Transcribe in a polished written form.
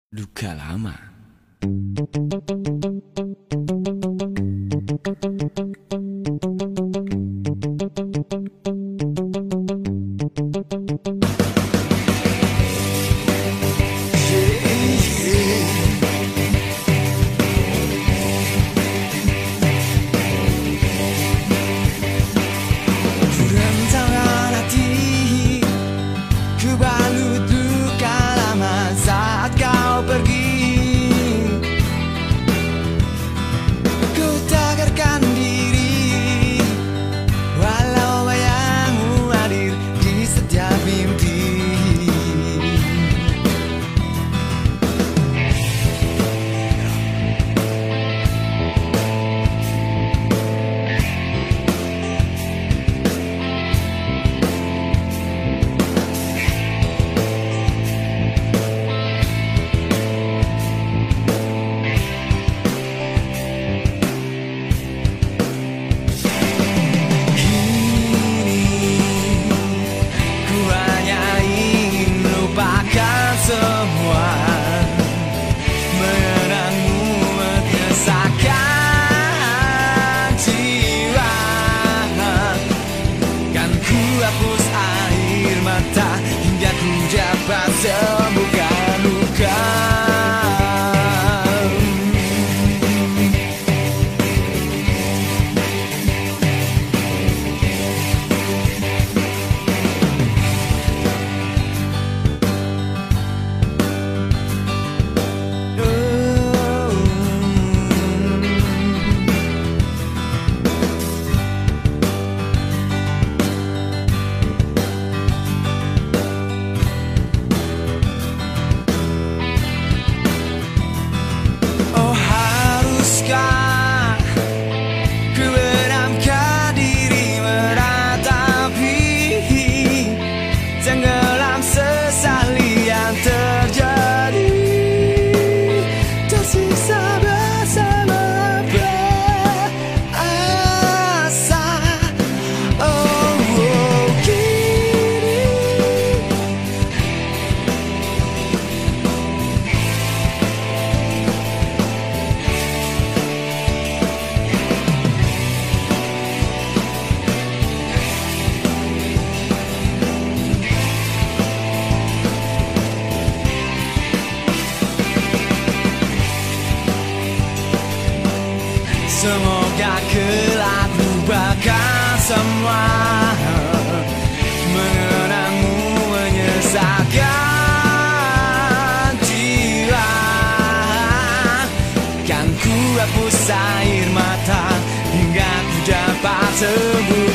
Duka lama. Rentangan hati, ku balut duka lama saat kau pergi. Ku tegarkan diri, walau bayangmu hadir di setiap mimpi. Semua mengenangmu mengesahkan jiwa. Kan ku hapus air mata hingga ku dapat sembuhkan luka. Ku benamkan diri meratapi tenggelam sesali yang terjadi. Tersisa bersama berasa. Kini semoga kelak lupakan semua, mengenangmu menyesalkan jiwa. Kan ku hapus air mata hingga ku dapat sembuh.